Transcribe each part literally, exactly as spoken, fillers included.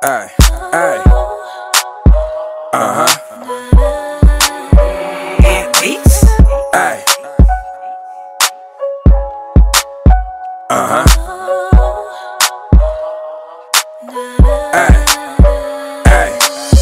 Ay, ay. Uh-huh. And beats. Ay. Uh-huh. Ay. Ay.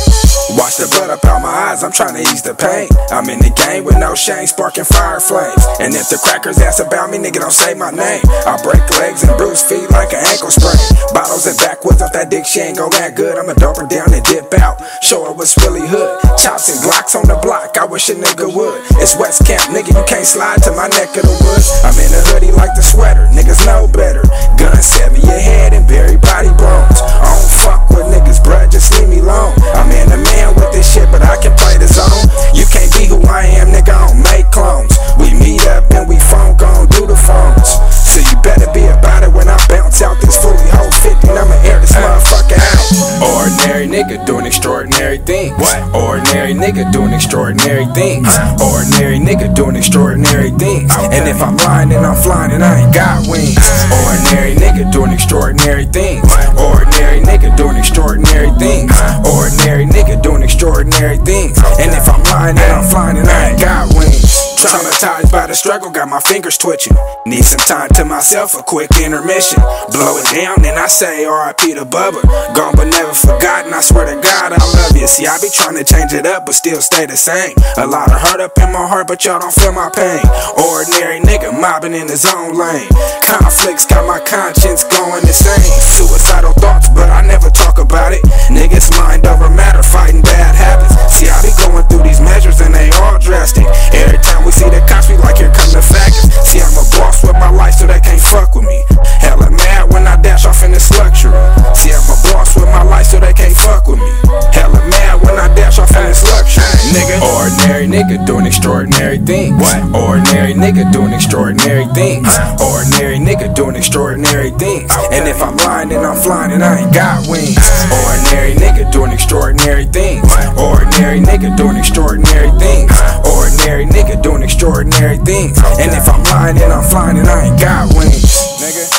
Watch the blood up out my eyes, I'm trying to ease the pain. I'm in the game with no shame, sparking fire flames. And if the crackers ask about me, nigga, don't say my name. I break legs and bruise feet like an ankle sprain. Bottles and backwoods off that dick, she ain't go that good. I'ma dope her down and dip out, show her what's really hood. Chops and Glocks on the block, I wish a nigga would. It's West Camp, nigga, you can't slide to my neck of the woods. I'm in a hoodie like the sweater, niggas know better. Gun seven your head and bury body bones. I don't fuck with niggas, bruh, just leave me alone. I'm in the man with this shit, but I can play the zone. You can't be who I am, nigga, I don't make clones. We meet up and we phone gon' do the phones. So you better be about it when I bounce out this fully whole fifty, and I'ma air this motherfucker out. Ordinary nigga doing extraordinary things. What? Ordinary nigga doing extraordinary things. Huh? Ordinary nigga doing extraordinary things. Okay. And if I'm lying, then I'm flying and I ain't got wings. Huh? Ordinary nigga doing extraordinary things. What? Ordinary nigga doing extraordinary things. Huh? Ordinary nigga doing extraordinary things. Okay. And if I'm lying, then I'm flying and I ain't got wings. Traumatized by the struggle, got my fingers twitching. Need some time to myself, a quick intermission. Blow it down, and I say R I P to Bubba. Gone but never forgotten, I swear to God I love you. See, I be trying to change it up, but still stay the same. A lot of hurt up in my heart, but y'all don't feel my pain. Ordinary nigga mobbing in his own lane. Conflicts got my conscience going insane. Suicidal thoughts, but I never talk about it. Niggas mind over matter, fighting bad habits. See, I be going through these measures, and they all drastic. Every time we see the cops, we like, here come the faggots. See, I'm a boss with my life, so they can't fuck with me. Hella mad when I dash off in this luxury. See, I'm a boss with my life, so they can't fuck with me. Hella mad when I dash off in this luxury. Nigga, ordinary nigga doing extraordinary things. What? Ordinary nigga doing extraordinary things. Huh? Ordinary nigga doing extraordinary things. Okay. And if I'm lying, then I'm flying and I ain't got wings. Ordinary nigga doing extraordinary things. What? Ordinary nigga doing extraordinary things. Huh? Ordinary nigga doing extraordinary things. Okay. And if I'm lying, then I'm flying and I ain't got wings. Nigga.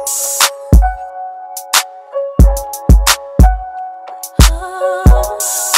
Oh.